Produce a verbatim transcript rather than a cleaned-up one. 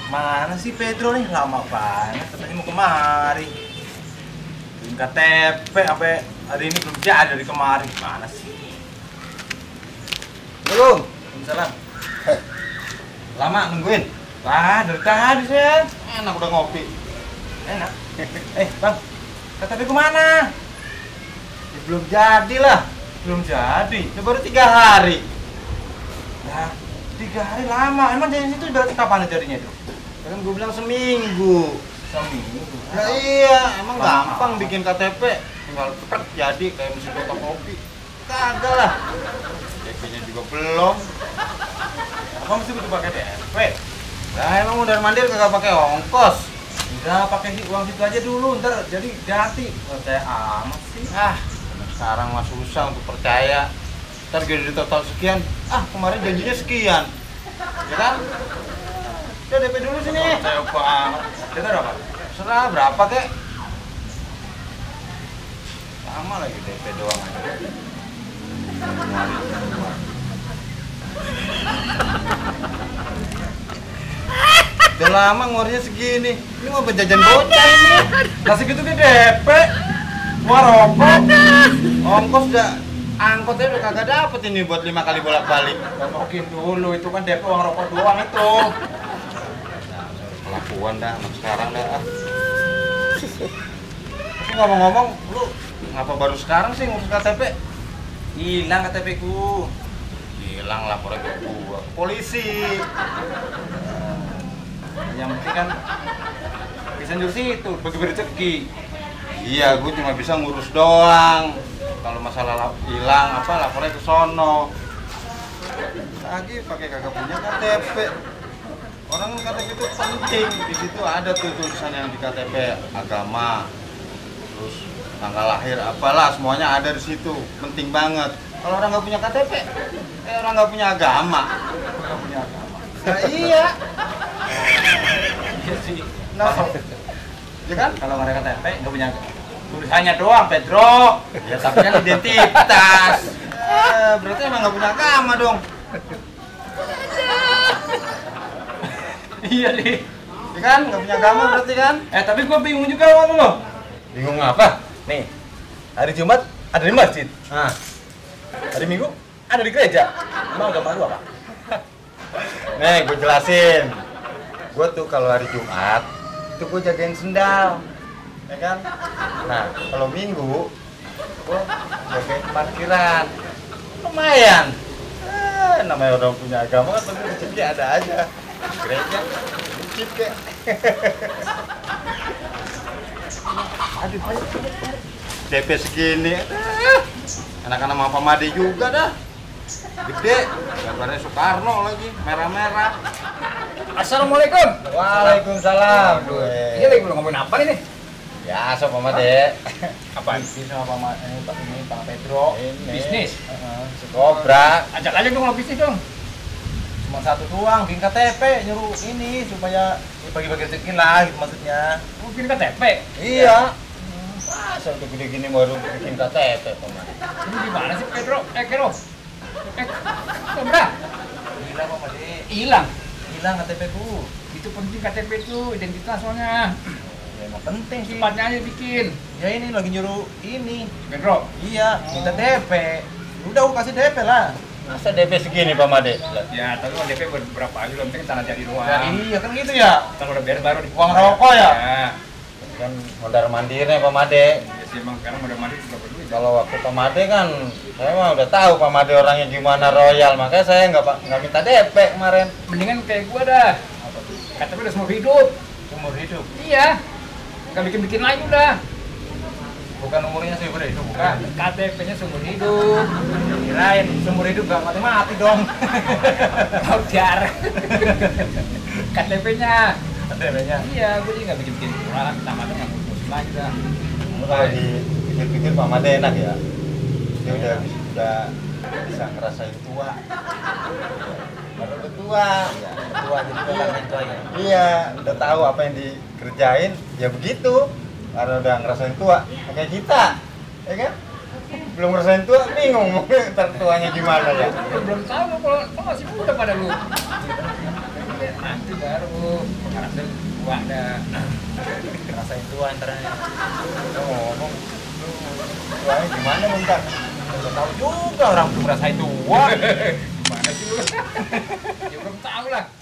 Mana sih Pedro nih? Lama banget, katanya mau kemari. Bikin K T P, sampai hari ini belum jadi dari kemarin. Mana sih? Belum. Salam. Lama nungguin. Wah, dari tadi saya. Enak udah ngopi. Enak. Eh, Bang, K T P ku mana? Ya, belum jadi lah. Belum jadi. Ya baru tiga hari. Nah, tiga hari lama. Emang jadi situ berarti kapan jadinya itu? Ya kan gue bilang seminggu. Seminggu. Ya iya, emang Lama. gampang bikin K T P. Tinggal cepet jadi kayak mesin fotokopi. Kagak lah. K T P-nya juga belum. Apa mesti butuh pakai K T P? Lah emang mondar mandir kagak pakai ongkos. Udah pakai uang situ aja dulu, ntar jadi ganti. Percaya amat sih. Ah, sekarang mah susah untuk percaya. Ntar jadi total sekian. Ah, kemarin janjinya sekian. Ya kan? Udah D P dulu sini. Percaya banget. Kita berapa? Serah berapa kek? Sama lagi D P doang aja. Udah lama ngornya segini. Ini mau penjajan bocah ini. Kasih gitu ke D P. Wah rokok. Ongkos udah angkotnya udah kagak dapet ini buat lima kali bolak-balik. Rokokin dulu, itu kan D P uang rokok doang itu. Kelakuan dah anak sekarang dah. Ah. Tapi ngomong-ngomong, lu ngapa baru sekarang sih ngurus K T P? Hilang K T P ku. Hilang laporan ke gua, ke polisi. Yang penting kan bisa nyuruh situ, bagi rezeki. Iya, gua cuma bisa ngurus doang. Kalau masalah lap- hilang apa lapornya ke sono. Lagi pakai kagak punya K T P. Orang K T P itu penting. Di situ ada tuh tulisan yang di K T P agama. Terus tanggal lahir apalah semuanya ada di situ. Penting banget. Kalau orang nggak punya K T P, eh orang nggak punya agama. Nggak punya agama. Nah, iya. Iya sih. Nah, ya kan? Kalau nggak ada K T P nggak punya agama. Tulisannya doang, Pedro. Ya tapi kan identitas. Eh, berarti emang nggak punya agama dong. Iya deh. Ya kan? Nggak punya agama berarti kan? Eh tapi gua bingung juga sama lo. Bingung apa? Nih, hari Jumat ada di masjid, Nah, hari Minggu ada di gereja. Emang agama lu apa? nih gue jelasin. Gue tuh kalau hari Jumat itu gue jagain sendal, ya kan? Nah, kalau Minggu gue jagain parkiran. Lumayan. Eh, namanya orang punya agama kan pasti rezeki ada aja. Gereja, masjid kek. Aduh, ayo, D P segini, eh, anak-anak sama Pak Made juga dah. Gede, gambarnya Soekarno lagi, merah-merah. Assalamualaikum. Waalaikumsalam. Ini lagi belum ngomongin apa nih? Biasa Pak Made. Apaan? Bisnis sama Pak Ma- eh, Pak ini Pak Pedro. Ini. Bisnis. Heeh. Si Kobra. Ajak aja dong lo bisnis dong. Cuma satu doang, bikin K T P nyuruh ini supaya ya, bagi-bagi rezeki lah gitu maksudnya. Mau bikin K T P. Iya. Masa udah gede gini baru bikin K T P Pak Made. Ini gimana sih Pedro? Eh Kero. Eh, Kobra. Hilang Pak Made. Hilang. Hilang K T P ku. Itu penting K T P itu identitas soalnya. Ya emang penting sih. Cepatnya aja bikin. Ya ini lagi nyuruh ini. Pedro. Iya, minta D P. Udah aku kasih D P lah. Masa D P segini Pak Made? Ya, tapi kalau D P berapa aja lo penting tanah jadi doang. Ya, iya kan gitu ya. Kalau udah biar baru di Uang rokok ya? Ya. Kan mondar mandirnya Pak Made. Ya sih emang sekarang udah mandi juga perlu. Kalau waktu Pak Made kan saya mah udah tahu Pak Made orangnya gimana royal, makanya saya nggak pa- nggak minta D P kemarin. Mendingan kayak gua dah. K T P udah seumur hidup. Umur hidup. Iya. Nggak bikin-bikin lagi udah. Bukan umurnya sih umur hidup, bukan. K T P-nya seumur hidup. Kirain seumur hidup gak mati-mati dong. Kau jar. K T P-nya. K T P-nya. Iya, gue juga nggak bikin-bikin kurang. Tamatnya nggak ngurus lagi dah. Kalau dipikir-pikir Pak Made enak ya. Dia udah udah bisa ngerasain tua. Baru udah tua. Ya, tua jadi pelan itu aja. Iya, udah tahu apa yang dikerjain, ya begitu. Karena udah ngerasain tua, kayak kita, ya kan? Belum ngerasain tua, bingung mau ntar tuanya gimana ya. Lu belum tahu lu kalau lu masih muda pada lu. Nanti baru pengharap tua dah. Rasain tua antaranya. Udah ngomong. Lu tuanya gimana bentar? Udah tahu juga orang tuh ngerasain tua. Gimana sih lu? Ya belum tahu lah.